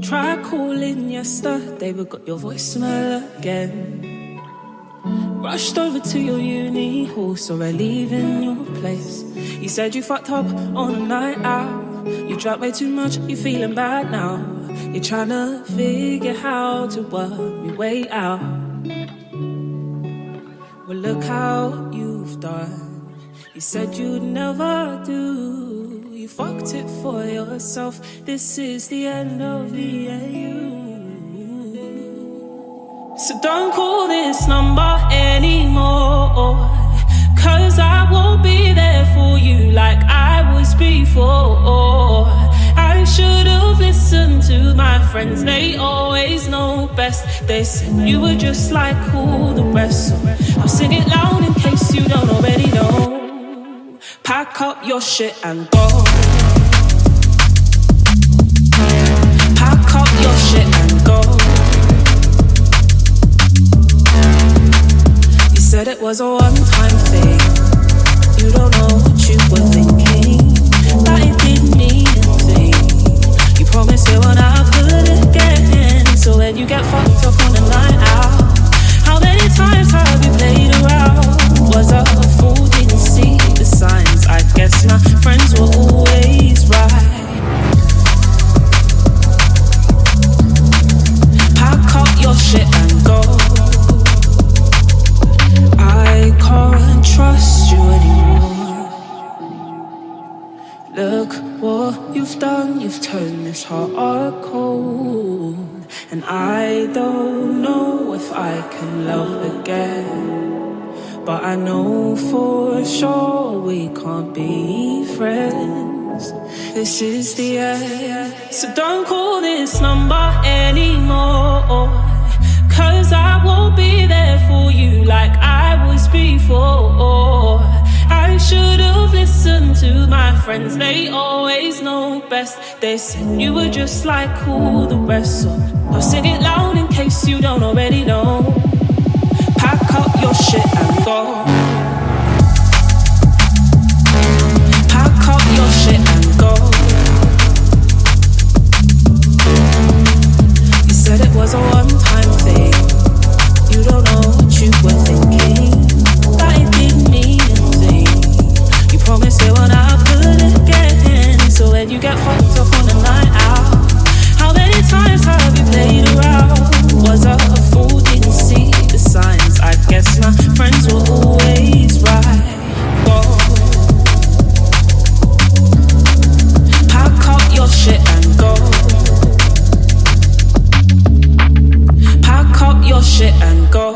Tried calling yesterday, but got your voicemail again. Rushed over to your uni hall, so I leave in your place. You said you fucked up on a night out. You drank way too much, you feeling bad now. You're trying to figure how to work your way out. Well, look how you've done. You said you'd never do. You fucked it for yourself. This is the end of the AU. So don't call this number anymore, 'cause I won't be there for you like I was before. I should've listened to my friends, they always know best. They said you were just like all the rest, so I'll sing it loud in case you don't already know. Pack up your shit and go. Pack up your shit and go. You said it was a one-time thing. You don't know what you were thinking, that it didn't mean a thing. You promised it would happen again. So when you get fucked up on a night out, how many times have you played around? Was I a fool, didn't see the signs? I guess my friends were always right. Pack up your shit and go. I can't trust you anymore. Look what you've done, you've turned this heart cold. And I don't know if I can love again, but I know for sure we can't be friends. This is the end. So don't call this number anymore, 'cause I won't be there for you like I was before. I should've listened to my friends, they always know best. They said you were just like all the rest, so I'll sing it loud in case you don't already know. Pack up your shit and go. Pack up your shit and go. You said it was a one-time thing. You don't know what you were thinking, that it didn't mean a thing. You promised it would happen again. So when you get fucked up on a night out, how many times have you played around? Was I a fool, didn't see the signs? I guess my friends were always right. Whoa. Pack up your shit and go. Pack up your shit and go.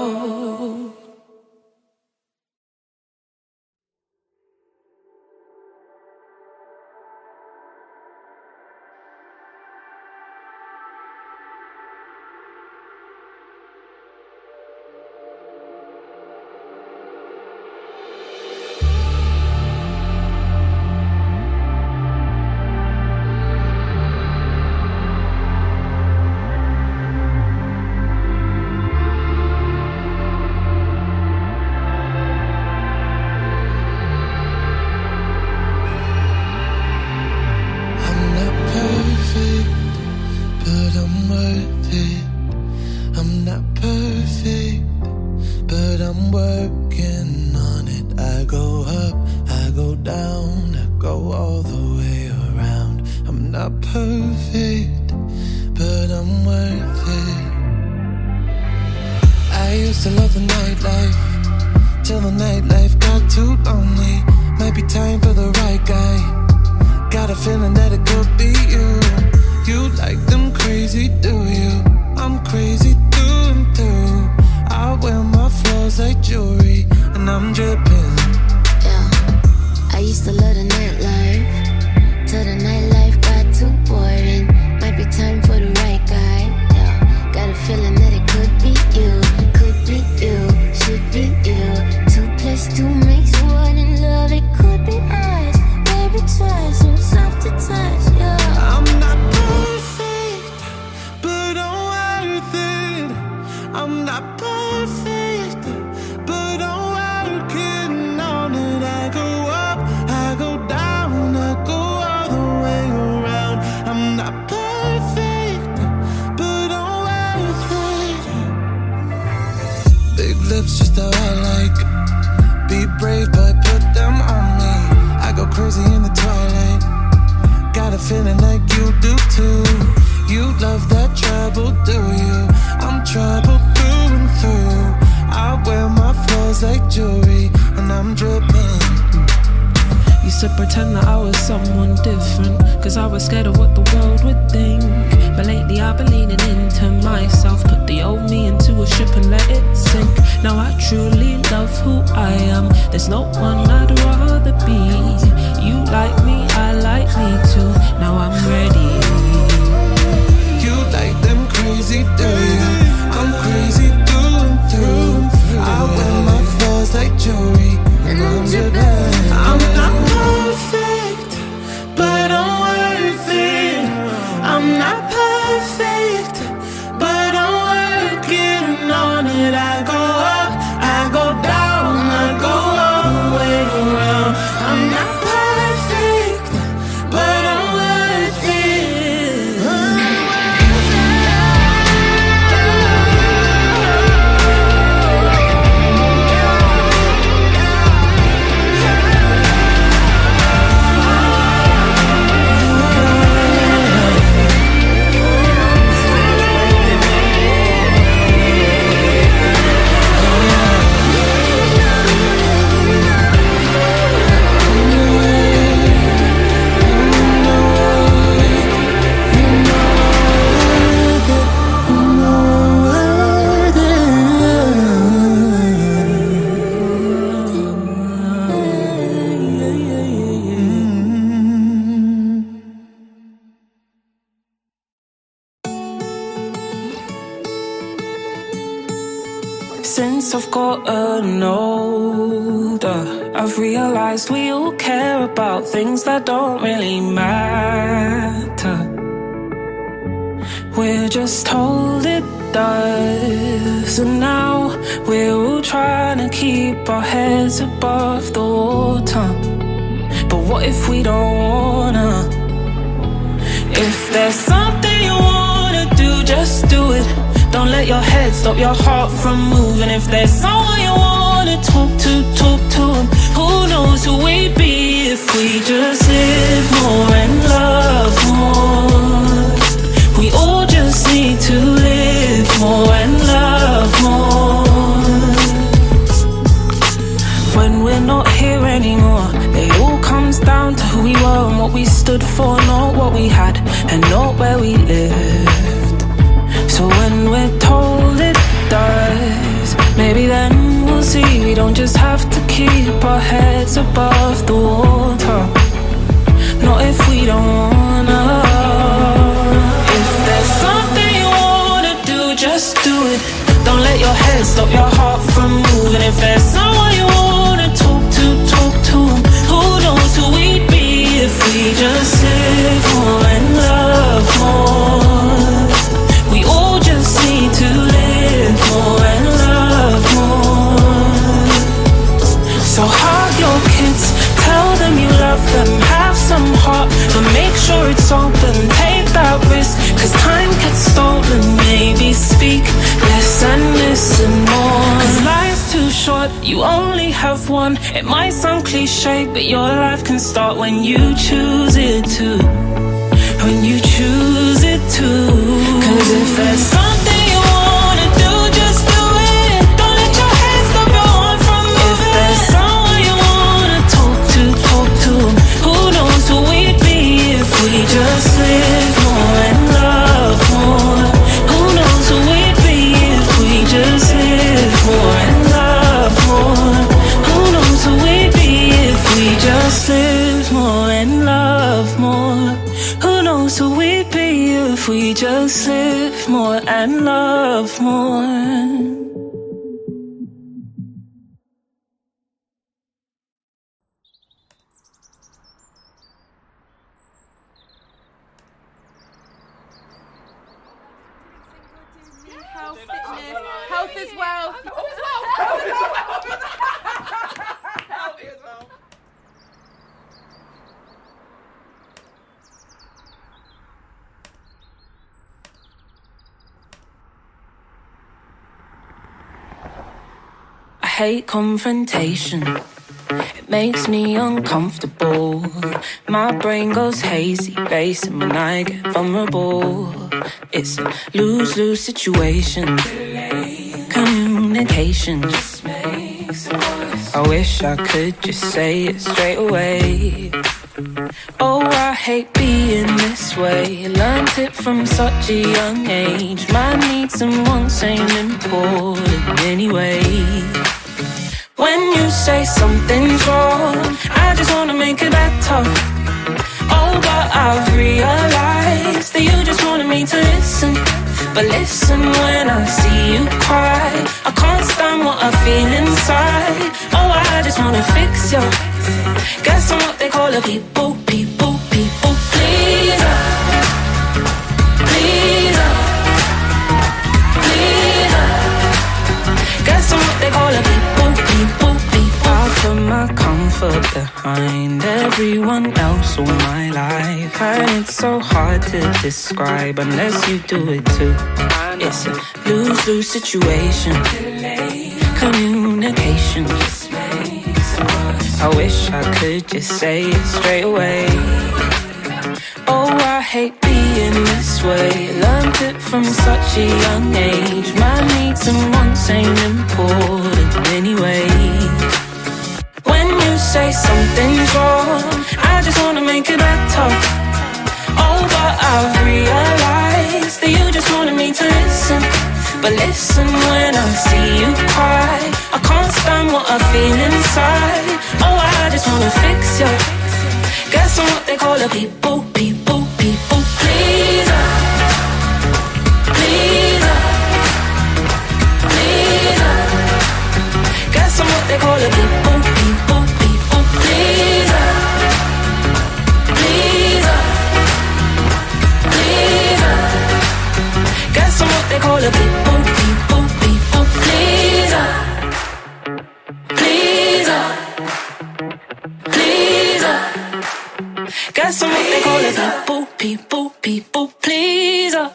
Two makes one and feeling like you do too. You love that trouble, do you? I'm troubled through and through. I wear my flaws like jewelry, and I'm dripping. Used to pretend that I was someone different, cause I was scared of what the world would think. But lately I've been leaning into myself, put the old me into a ship and let it sink. Now I truly love who I am, there's no one I'd rather be. You like me, I like me too, now I'm ready. You like them crazy, do you? I'm crazy through and through. I wear my flaws like jewelry, and I'm dripping. I'm not perfect, but I'm worth it. I'm not perfect, but I'm working on it. I go up, I go down, I go all the way around. I'm not perfect, but I'm worth it. Since I've gotten older, I've realized we all care about things that don't really matter. We're just told it does, and now we're all trying to keep our heads above the water. But what if we don't wanna? If there's something you wanna do, just do it. Don't let your head stop your heart from moving. If there's someone you wanna talk to them. Who knows who we'd be if we just live more and love more. We all just need to live more and love more. When we're not here anymore, it all comes down to who we were and what we stood for, not what we had and not where we lived. So when we're told it does, maybe then we'll see we don't just have to keep our heads above the water. Not if we don't wanna. If there's something you wanna do, just do it. Don't let your head stop your heart from moving. If there's someone you wanna talk to them. Who knows who we'd be if we just live more and love more. We all just need to live more and love more. So hug your kids, tell them you love them, have some heart, but make sure it's open, take that risk, cause time gets stolen. Maybe speak less and listen more, cause life's too short, you only have one. It might sound cliche, but your life can start when you choose it to. When you choose it to. Cause if there's something you wanna do, just do it. Don't let your head stop your heart from moving. If there's someone you wanna talk to them. Who knows who we'd be if we just live more and love more. Who knows who we'd be if we just live more and love more. Who knows who we'd be if we just live more and love more. Who knows who we'd be if we just live more and love more. Health is wealth. I hate confrontation. It makes me uncomfortable. My brain goes hazy, racing when I get vulnerable. It's a lose-lose situation. Communication just makes it worse. I wish I could just say it straight away. Oh, I hate being this way. Learned it from such a young age. My needs and wants ain't important anyway. When you say something's wrong, I just wanna make it better. Oh, but I've realized that you just wanted me to listen. But listen when I see you cry. I can't stand what I feel inside. Oh, I just wanna fix you. Guess I'm what they call a people pleaser. Pleaser. Pleaser. Guess I'm what they call a people I put my comfort behind everyone else all my life, and it's so hard to describe unless you do it too. It's a lose-lose situation. Communication just makes it worse. I wish I could just say it straight away. Oh, I hate being this way. Learned it from such a young age. My needs and wants ain't important anyway. When you say something's wrong, I just wanna make it better. Oh, but I've realized that you just wanted me to listen. But listen when I see you cry. I can't stand what I feel inside. Oh, I just wanna fix you. Guess I'm what they call a people pleaser. Pleaser. Pleaser. Guess I'm what they call a people pleaser. Pleaser. Pleaser. Guess I'm what they call a people pleaser. Pleaser. Pleaser. Guess I'm what they call a people pleaser.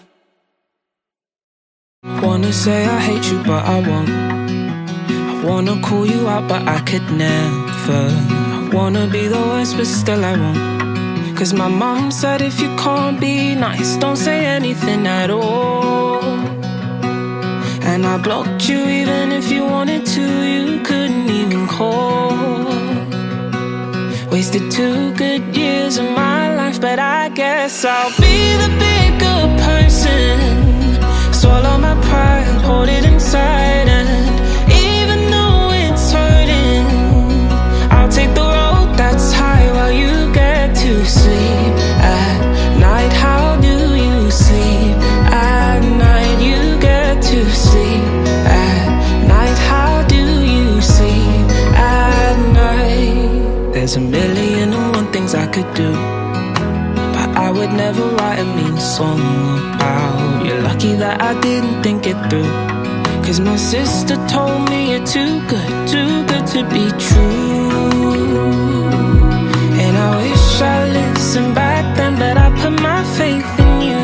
Wanna say I hate you, but I won't. I wanna call you out, but I could never. I wanna be the worst, but still I won't. Cause my mom said if you can't be nice, don't say anything at all. And I blocked you even if you wanted to, you couldn't even call. Wasted 2 good years of my life, but I guess I'll be the bigger person. Swallow my pride, hold it inside, and even though it's hurting, I'll take the road that's high while you get to sleep at night. How do you sleep at night? You get to sleep at night. How do you sleep at night? There's a million and one things I could do, but I would never write a mean song about. You're lucky that I didn't think it through. Cause my sister told me you're too good to be true. And I wish I listened back then, but I put my faith in you.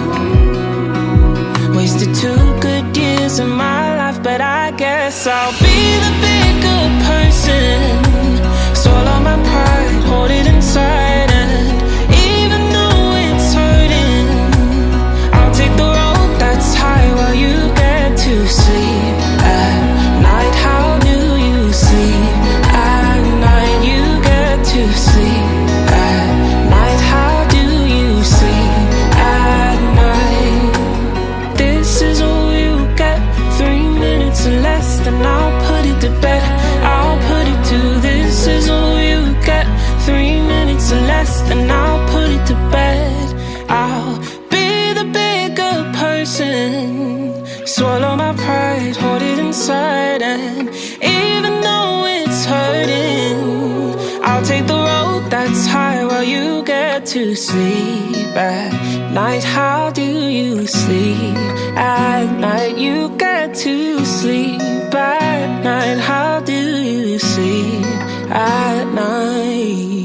Wasted 2 good years of my life, but I guess I'll be the bigger person. Swallow my pride, hold it inside, and even though it's hurting, I'll take the road that's high while you get to sleep at night. How do you sleep at night? You get to sleep at night. How do you sleep at night? This is all you get, 3 minutes or less, then I'll put it to bed. I'll put it to this is all you get, 3 minutes or less, then I'll put it to bed. I'll be the bigger person. Swallow my pride, hold it inside, and even though it's hurting, I'll take the road that's high while you get to sleep at night. How do you sleep at night? You get to sleep at night. How do you sleep at night?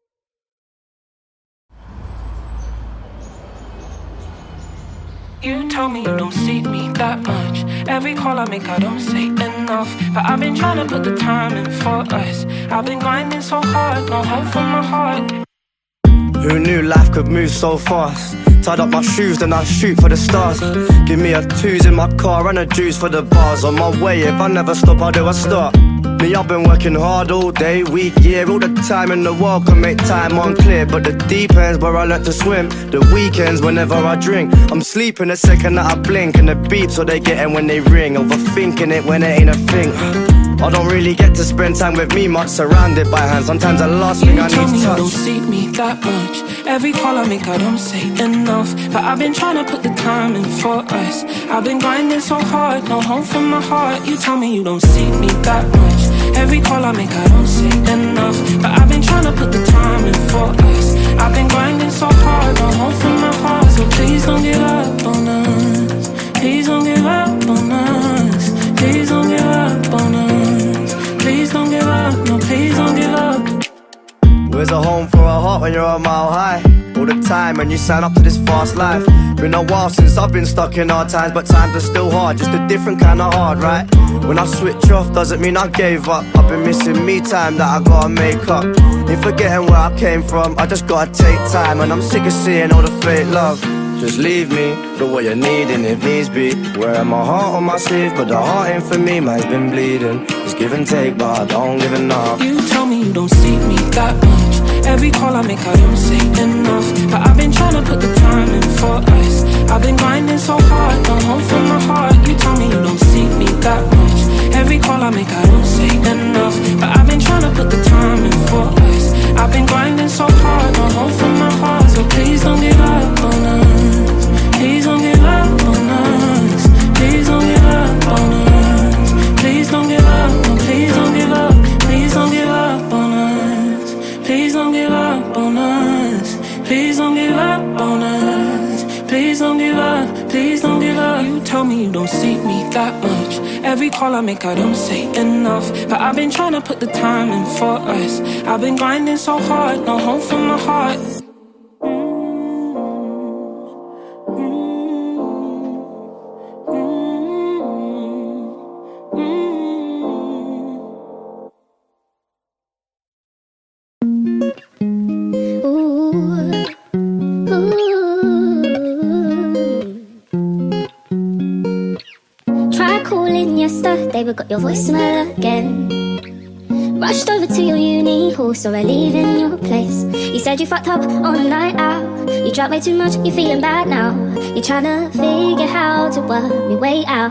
You tell me you don't see me that much. Every call I make I don't say enough, but I've been trying to put the time in for us. I've been grinding so hard, no hope for my heart. Who knew life could move so fast? Tied up my shoes, then I shoot for the stars. Give me a twos in my car and a juice for the bars. On my way, if I never stop, how do I start? Me, I've been working hard all day, week, year. All the time in the world can make time unclear, but the deep ends where I learnt to swim. The weekends whenever I drink, I'm sleeping the second that I blink, and the beeps what they getting when they ring. Overthinking it when it ain't a thing. I don't really get to spend time with me much, surrounded by hands. Sometimes the last thing I need is touch. You don't see me that much. Every call I make I don't say enough, but I've been trying to put the time in for us. I've been grinding so hard, no home for my heart. You tell me you don't see me that much. Every call I make I don't say enough, but I've been trying to put the time in for us. I've been grinding so hard, no home for my heart. So please don't give up on us. Please don't give up on us. Please don't give up on us. Please don't give up, no please don't give up. Where's a home for a heart when you're a mile high? All the time when you sign up to this fast life. Been a while since I've been stuck in hard times, but times are still hard, just a different kind of hard, right? When I switch off doesn't mean I gave up. I've been missing me time that I gotta make up. Ain't forgetting where I came from, I just gotta take time. And I'm sick of seeing all the fake love. Just leave me, do what you need and if needs be. Wearing my heart on my sleeve, but the heart ain't for me, mine's been bleeding. It's give and take, but I don't give enough. You tell me you don't see me that much. Every call I make I don't say enough, but I've been trying to put the time in for us. I've been grinding so hard, no home for my heart. You tell me you don't see me that much. Every call I make I don't say enough, but I've been trying to put the time in for us. I've been grinding so hard, no home for my heart. So please don't give up on us. Please don't give up on us. Please don't give up on us. Please don't give up, no please don't give up. Please don't give up on us. Please don't give up on us. Please don't give up on us. Please don't give up, please don't give up. You tell me you don't see me that much. Every call I make I don't say enough, but I've been trying to put the time in for us. I've been grinding so hard, no home for my heart. Yesterday we got your voicemail again. Rushed over to your uni hall, so I leave in your place. You said you fucked up on a night out. You drank way too much, you're feeling bad now. You're trying to figure how to work your way out.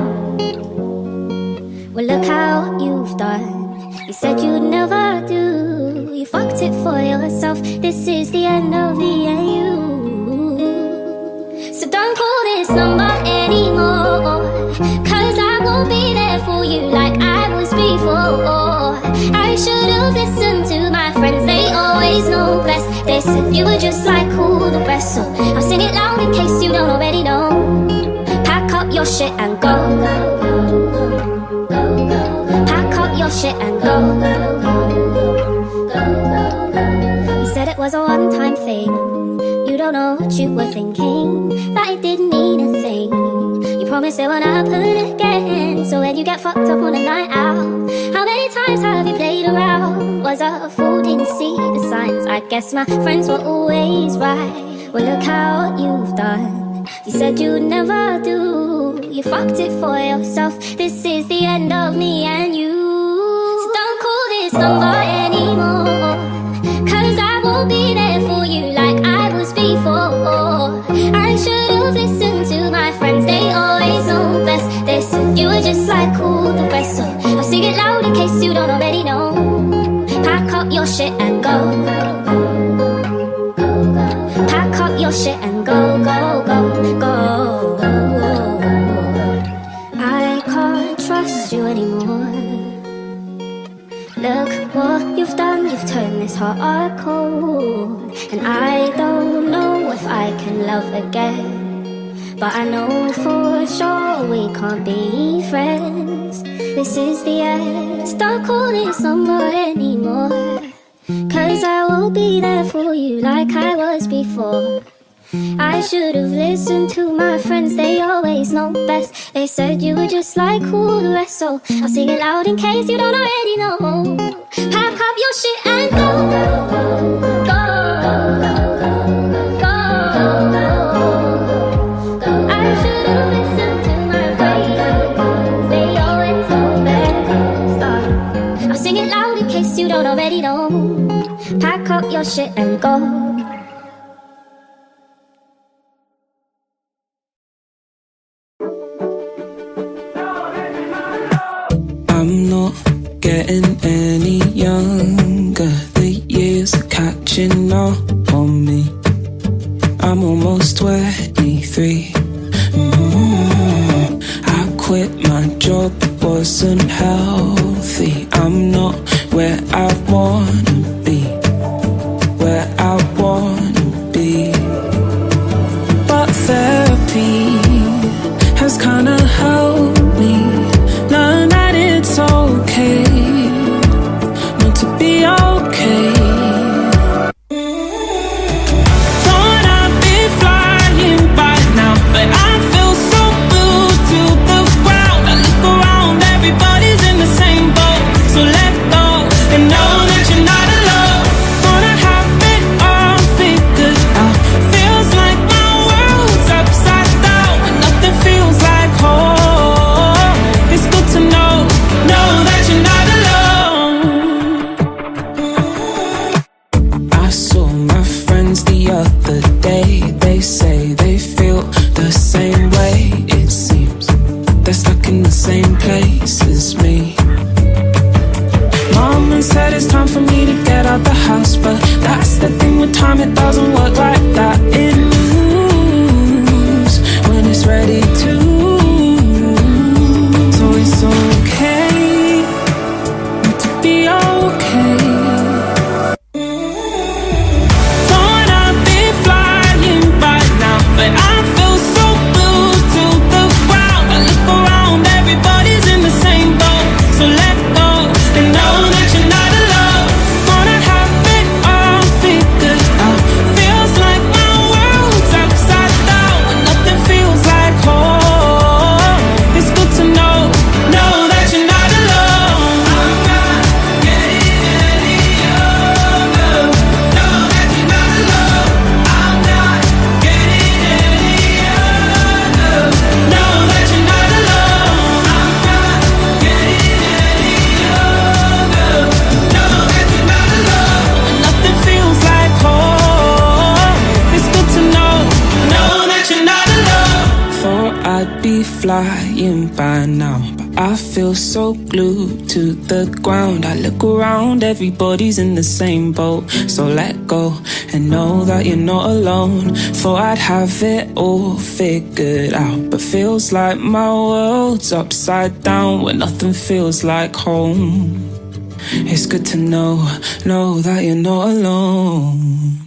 Well, look how you've done. You said you'd never do. You fucked it for yourself. This is the end of the AU. So don't call this number anymore, 'cause I won't be there for you like I was before. I should've listened to my friends, they always know best. They said you were just like all the rest, so I'll sing it loud in case you don't already know. Pack up your shit and go, go, go, go, go, go. Pack up your shit and go, go, go, go, go, go. You said it was a one-time thing. You don't know what you were thinking, that it didn't mean a thing. You promised it won't happen again. So when you get fucked up on a night out, how many times have you played around? Was I a fool, didn't see the signs? I guess my friends were always right. Well, look how you've done. You said you'd never do. You fucked it for yourself. This is the end of me and you. So don't call this number anymore, 'cause I won't be there for you like I was before. I should've listened to my friends, they always know best. They said you were just like all the rest, so I'll sing it loud in case you don't already know. Pack up your shit and go, go, go, go, go, go. Pack up your shit and go, go, go, go, go, go. I can't trust you anymore. Look what you've done, you've turned this heart cold. And I don't know if I can love again, but I know for sure we can't be friends. This is the end, don't call this number anymore, 'cause I won't be there for you like I was before. I should have listened to my friends, they always know best. They said you were just like all the rest, so I'll sing it loud in case you don't already know. Pack up your shit and go, go, go, go, go, go. I should have listened to my friends, they always know best. I'll sing it loud in case you don't already know. Pack up your shit and go. I'm not getting any younger. The years are catching up on me. I'm almost 23. I quit my job, it wasn't healthy. I'm not where I wanna be, where I wanna be. But therapy has kinda helped me learn that it's okay not to be okay. Thought I'd be flying by now, but I feel so glued to the ground. I look around, everybody's in the same boat. So let go and know that you're not alone. Thought I have it all figured out. Feels like my world's upside down and nothing feels like home. It's good to know that you're not alone. I saw my friends the other day. They say they feel the same way. It seems they're stuck in the same place as me. Mama said it's time for me to get out the house, but that's the thing with time, it doesn't work like that. It moves when it's ready to. So it's okay not to be okay. Thought I'd be flying by now, but I feel so glued to the ground. I look around, everybody's in the same boat. So let go and know that you're not alone. Thought I have it all figured out. Feels like my world's upside down and nothing feels like home. It's good to know that you're not alone. I'm not getting any younger. Know that you're not alone. I'm not getting any younger. Know that you're not alone. I'm not getting any younger. Know that you're not alone. And nothing feels like home. It's good to know that you're not alone. Thought I'd be flying by now, but I feel so glued to the ground. I look around, everybody's in the same boat. So let go and know that you're not alone. Thought I'd have it all figured out, but feels like my world's upside down when nothing feels like home. It's good to know that you're not alone.